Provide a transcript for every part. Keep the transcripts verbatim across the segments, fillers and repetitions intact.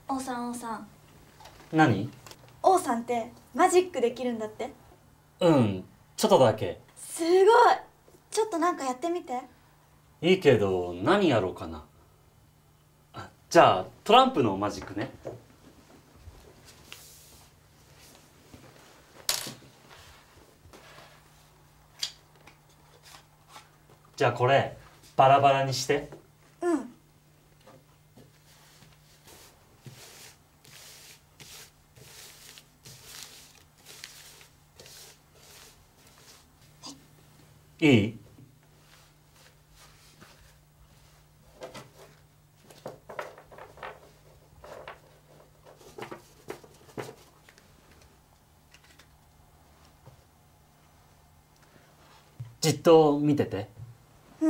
王さん王さん、 何？ 王さんってマジックできるんだって。 うん、ちょっとだけ。 すごい。ちょっとなんかやってみて。 いいけど何やろうかな。あ、じゃあトランプのマジックね。じゃあこれバラバラにして。 うん。 いい？じっと見てて。 うん。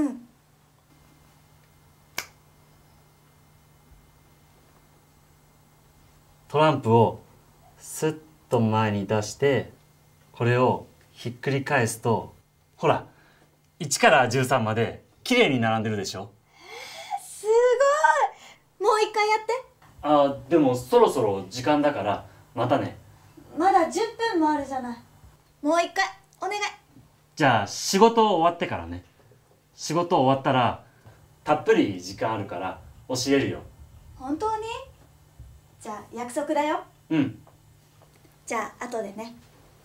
トランプをスッと前に出して、これをひっくり返すと、ほらいちからじゅうさんまできれいに並んでるでしょ。 すごい。もう一回やって。 あ、でもそろそろ時間だからまたね。 まだじゅっぷんもあるじゃない。もう一回お願い。 じゃあ仕事終わってからね。仕事終わったらたっぷり時間あるから教えるよ。 本当に？じゃあ約束だよ。 うん。 じゃあ後でね。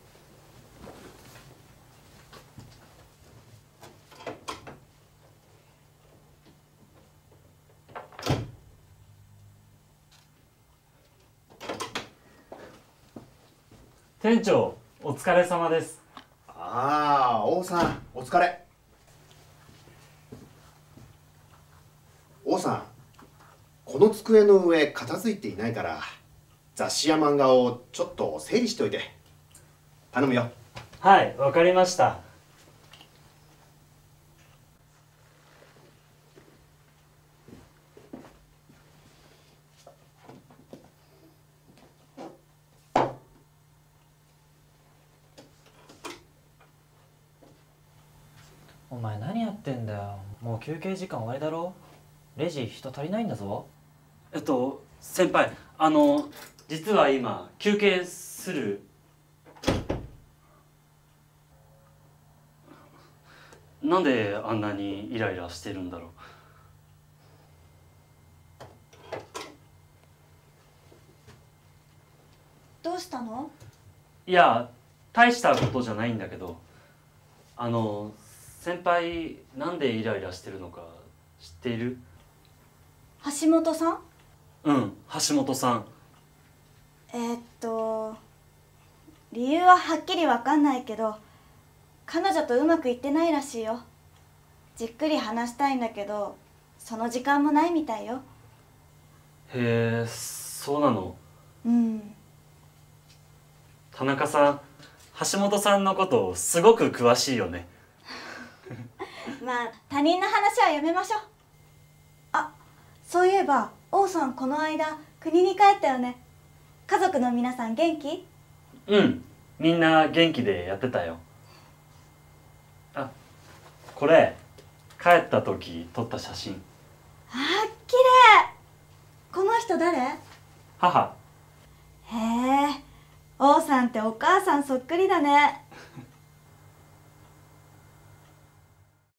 店長、お疲れ様です。 ああ、王さん、お疲れ。王さん、この机の上片付いていないから雑誌や漫画をちょっと整理しといて。頼むよ。 はい、わかりました。 お前何やってんだよ。もう休憩時間終わりだろ。レジ人足りないんだぞ。 えっと先輩、あの実は今休憩する。なんであんなにイライラしてるんだろう。 どうしたの？ いや、大したことじゃないんだけど、あの先輩なんでイライラしてるのか知っている？ 橋本さん？ うん、橋本さん。 えー、っと理由ははっきりわかんないけど、彼女とうまくいってないらしいよ。じっくり話したいんだけどその時間もないみたいよ。 へえ、そうなの。 うん。 田中さん、橋本さんのことすごく詳しいよね。 まあ他人の話はやめましょう。あ、そういえば王さんこの間国に帰ったよね。家族の皆さん元気？ うん、みんな元気でやってたよ。あ、これ帰った時撮った写真。 あー、綺麗。この人誰？ 母。 へえ、王さんってお母さんそっくりだね。